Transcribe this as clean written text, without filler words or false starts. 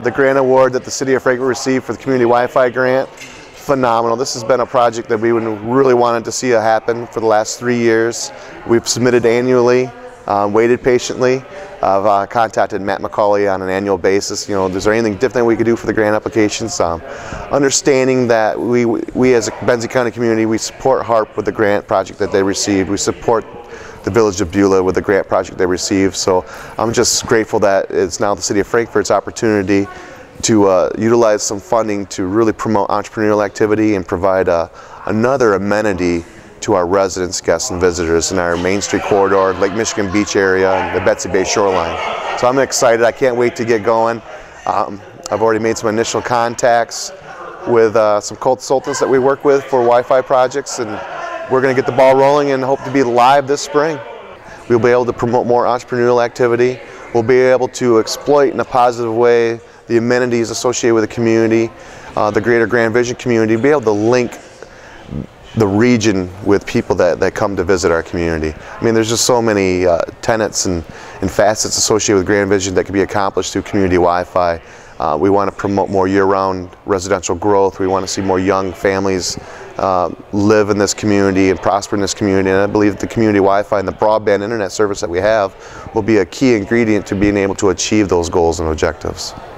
The grant award that the City of Frankfort received for the Community Wi-Fi grant, phenomenal. This has been a project that we really wanted to see happen for the last 3 years. We've submitted annually, waited patiently. I've contacted Matt McCauley on an annual basis. You know, is there anything different we could do for the grant applications? Understanding that we as a Benzie County community, we support HARP with the grant project that they received. We support the Village of Beulah with the grant project they received. So I'm just grateful that it's now the City of Frankfort's opportunity to utilize some funding to really promote entrepreneurial activity and provide another amenity to our residents, guests, and visitors in our Main Street corridor, Lake Michigan Beach area, and the Betsy Bay shoreline. So I'm excited. I can't wait to get going. I've already made some initial contacts with some consultants that we work with for Wi-Fi projects, and we're going to get the ball rolling and hope to be live this spring. We'll be able to promote more entrepreneurial activity. We'll be able to exploit in a positive way the amenities associated with the community, the greater Grand Vision community, be able to link the region with people that come to visit our community. I mean, there's just so many tenets and facets associated with Grand Vision that can be accomplished through community Wi-Fi. We want to promote more year-round residential growth. We want to see more young families live in this community and prosper in this community, and I believe the community Wi-Fi and the broadband internet service that we have will be a key ingredient to being able to achieve those goals and objectives.